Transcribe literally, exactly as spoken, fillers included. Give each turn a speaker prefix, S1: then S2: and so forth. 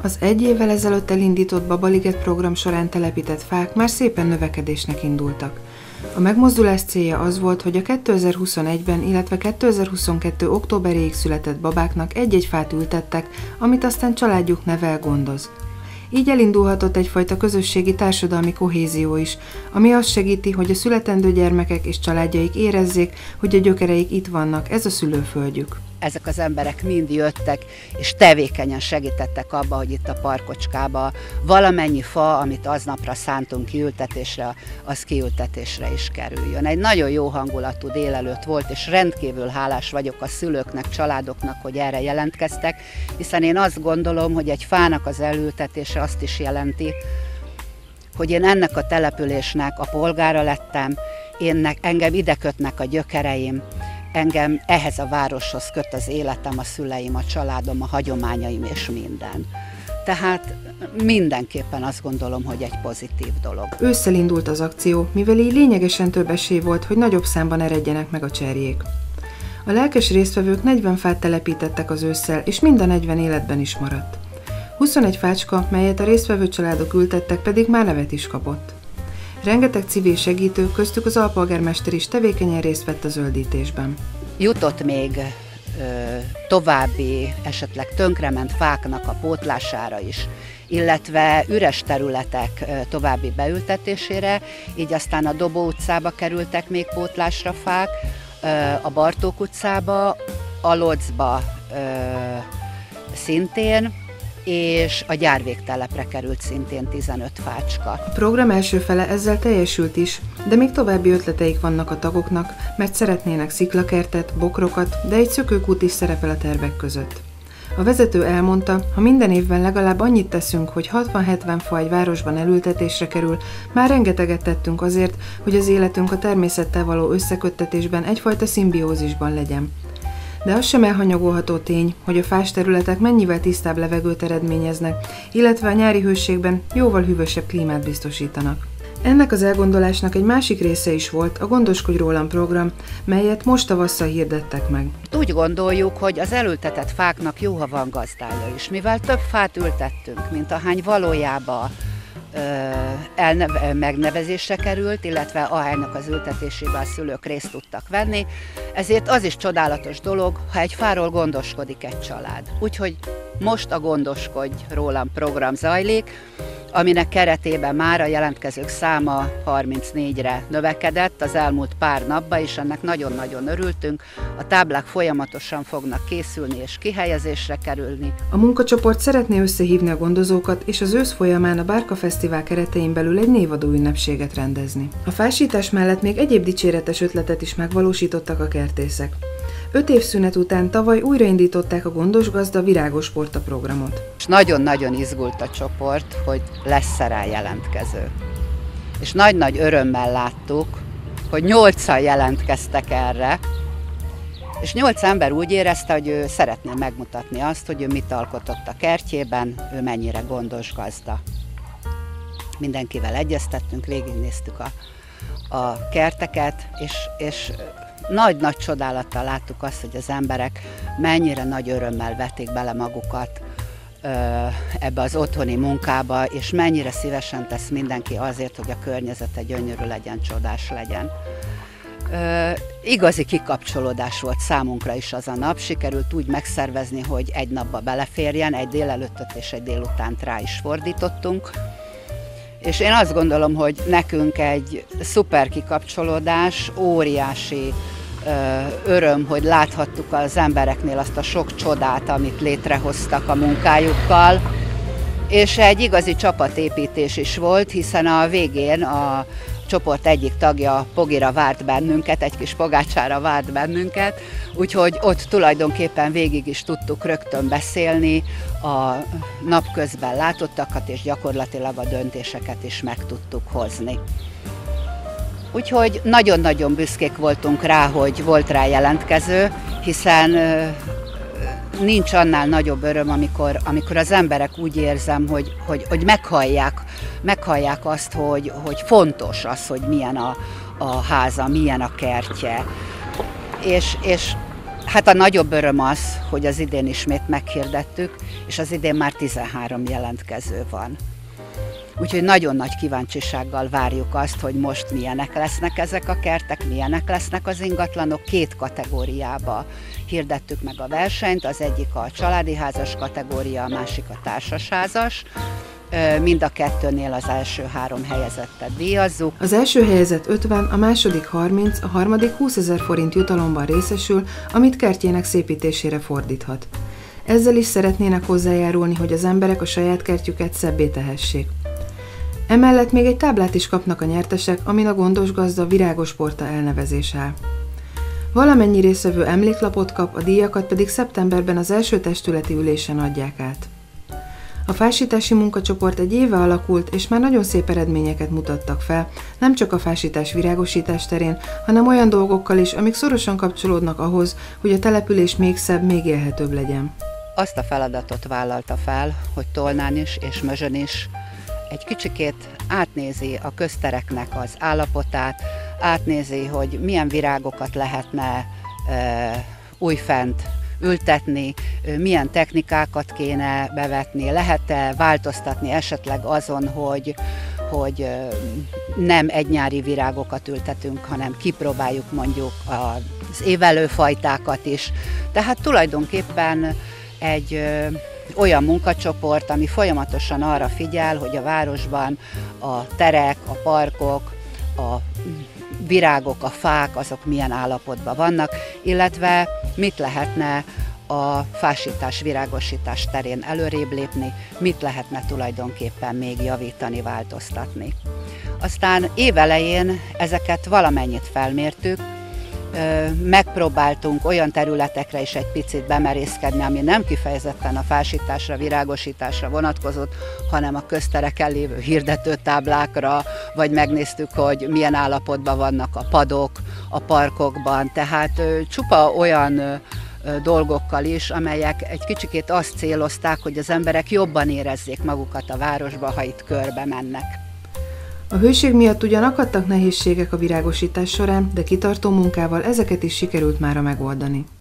S1: Az egy évvel ezelőtt elindított Babaliget program során telepített fák már szépen növekedésnek indultak. A megmozdulás célja az volt, hogy a kétezer-huszonegyben, illetve kétezer-huszonkettő októberéig született babáknak egy-egy fát ültettek, amit aztán családjuk nevel, gondoz. Így elindulhatott egyfajta közösségi társadalmi kohézió is, ami azt segíti, hogy a születendő gyermekek és családjaik érezzék, hogy a gyökereik itt vannak, ez a szülőföldjük.
S2: Ezek az emberek mind jöttek, és tevékenyen segítettek abba, hogy itt a parkocskába valamennyi fa, amit aznapra szántunk kiültetésre, az kiültetésre is kerüljön. Egy nagyon jó hangulatú délelőtt volt, és rendkívül hálás vagyok a szülőknek, családoknak, hogy erre jelentkeztek, hiszen én azt gondolom, hogy egy fának az elültetése azt is jelenti, hogy én ennek a településnek a polgára lettem, én, engem ide kötnek a gyökereim, engem ehhez a városhoz köt az életem, a szüleim, a családom, a hagyományaim és minden. Tehát mindenképpen azt gondolom, hogy egy pozitív dolog.
S1: Ősszel indult az akció, mivel így lényegesen több esély volt, hogy nagyobb számban eredjenek meg a cserjék. A lelkes résztvevők negyven fát telepítettek az ősszel, és mind a negyven életben is maradt. huszonegy fácska, melyet a résztvevő családok ültettek, pedig már nevet is kapott. Rengeteg civil segítő, köztük az alpolgármester is tevékenyen részt vett a zöldítésben.
S2: Jutott még ö, további, esetleg tönkrement fáknak a pótlására is, illetve üres területek ö, további beültetésére, így aztán a Dobó utcába kerültek még pótlásra fák, ö, a Bartók utcába, a Locba ö, szintén, és a Gyárvégtelepre került szintén tizenöt fácska.
S1: A program első fele ezzel teljesült is, de még további ötleteik vannak a tagoknak, mert szeretnének sziklakertet, bokrokat, de egy szökőkút is szerepel a tervek között. A vezető elmondta, ha minden évben legalább annyit teszünk, hogy hatvan-hetven fa egy városban elültetésre kerül, már rengeteget tettünk azért, hogy az életünk a természettel való összeköttetésben egyfajta szimbiózisban legyen. De az sem elhanyagolható tény, hogy a fás területek mennyivel tisztább levegőt eredményeznek, illetve a nyári hőségben jóval hűvösebb klímát biztosítanak. Ennek az elgondolásnak egy másik része is volt a Gondoskodj rólam program, melyet most tavasszal hirdettek meg.
S2: Úgy gondoljuk, hogy az elültetett fáknak jó, ha van gazdája is, mivel több fát ültettünk, mint ahány valójában elneve, megnevezésre került, illetve ahánynak az ültetésében a szülők részt tudtak venni. Ezért az is csodálatos dolog, ha egy fáról gondoskodik egy család. Úgyhogy most a Gondoskodj rólam program zajlik, aminek keretében már a jelentkezők száma harmincnégyre növekedett az elmúlt pár napban, és ennek nagyon-nagyon örültünk. A táblák folyamatosan fognak készülni és kihelyezésre kerülni.
S1: A munkacsoport szeretné összehívni a gondozókat, és az ősz folyamán a Bárka Fesztivál keretein belül egy névadó ünnepséget rendezni. A fásítás mellett még egyéb dicséretes ötletet is megvalósítottak a kertészek. Öt év szünet után tavaly újraindították a Gondos Gazda Virágos Porta programot.
S2: Nagyon-nagyon izgult a csoport, hogy lesz-e rá jelentkező. És nagy-nagy örömmel láttuk, hogy nyolcan jelentkeztek erre, és nyolc ember úgy érezte, hogy ő szeretné megmutatni azt, hogy ő mit alkotott a kertjében, ő mennyire gondos gazda. Mindenkivel egyeztettünk, végignéztük a, a kerteket, és, és nagy-nagy csodálattal láttuk azt, hogy az emberek mennyire nagy örömmel vették bele magukat ö, ebbe az otthoni munkába, és mennyire szívesen tesz mindenki azért, hogy a környezete gyönyörű legyen, csodás legyen. Ö, igazi kikapcsolódás volt számunkra is az a nap, sikerült úgy megszervezni, hogy egy napba beleférjen, egy délelőttöt és egy délutánt rá is fordítottunk. És én azt gondolom, hogy nekünk egy szuper kikapcsolódás, óriási ö, öröm, hogy láthattuk az embereknél azt a sok csodát, amit létrehoztak a munkájukkal. És egy igazi csapatépítés is volt, hiszen a végén a csoport egyik tagja Pogira várt bennünket, egy kis pogácsára várt bennünket, úgyhogy ott tulajdonképpen végig is tudtuk rögtön beszélni a napközben látottakat, és gyakorlatilag a döntéseket is meg tudtuk hozni. Úgyhogy nagyon-nagyon büszkék voltunk rá, hogy volt rá jelentkező, hiszen nincs annál nagyobb öröm, amikor, amikor az emberek úgy érzem, hogy, hogy, hogy meghallják, meghallják azt, hogy, hogy fontos az, hogy milyen a, a háza, milyen a kertje. És, és Hát a nagyobb öröm az, hogy az idén ismét meghirdettük, és az idén már tizenhárom jelentkező van. Úgyhogy nagyon nagy kíváncsisággal várjuk azt, hogy most milyenek lesznek ezek a kertek, milyenek lesznek az ingatlanok. Két kategóriába hirdettük meg a versenyt, az egyik a családi házas kategória, a másik a társasházas. Mind a kettőnél az első három helyezettet díjazzuk.
S1: Az első helyezett ötven, a második harminc, a harmadik húszezer forint jutalomban részesül, amit kertjének szépítésére fordíthat. Ezzel is szeretnének hozzájárulni, hogy az emberek a saját kertjüket szebbé tehessék. Emellett még egy táblát is kapnak a nyertesek, amin a gondos gazda Virágos Porta elnevezés áll. Valamennyi résztvevő emléklapot kap, a díjakat pedig szeptemberben az első testületi ülésen adják át. A fásítási munkacsoport egy éve alakult, és már nagyon szép eredményeket mutattak fel, nem csak a fásítás-virágosítás terén, hanem olyan dolgokkal is, amik szorosan kapcsolódnak ahhoz, hogy a település még szebb, még élhetőbb legyen.
S2: Azt a feladatot vállalta fel, hogy Tolnán is és Mözsön is egy kicsikét átnézi a köztereknek az állapotát, átnézi, hogy milyen virágokat lehetne e, újfent ültetni, milyen technikákat kéne bevetni, lehet-e változtatni esetleg azon, hogy, hogy nem egynyári virágokat ültetünk, hanem kipróbáljuk mondjuk az évelő fajtákat is. Tehát tulajdonképpen egy olyan munkacsoport, ami folyamatosan arra figyel, hogy a városban a terek, a parkok, a virágok, a fák, azok milyen állapotban vannak, illetve mit lehetne a fásítás, virágosítás terén előrébb lépni, mit lehetne tulajdonképpen még javítani, változtatni. Aztán évelején ezeket valamennyit felmértük, megpróbáltunk olyan területekre is egy picit bemerészkedni, ami nem kifejezetten a fásításra, virágosításra vonatkozott, hanem a köztereken lévő hirdetőtáblákra, vagy megnéztük, hogy milyen állapotban vannak a padok a parkokban, tehát csupa olyan dolgokkal is, amelyek egy kicsikét azt célozták, hogy az emberek jobban érezzék magukat a városba, ha itt körbe mennek.
S1: A hőség miatt ugyan akadtak nehézségek a virágosítás során, de kitartó munkával ezeket is sikerült mára megoldani.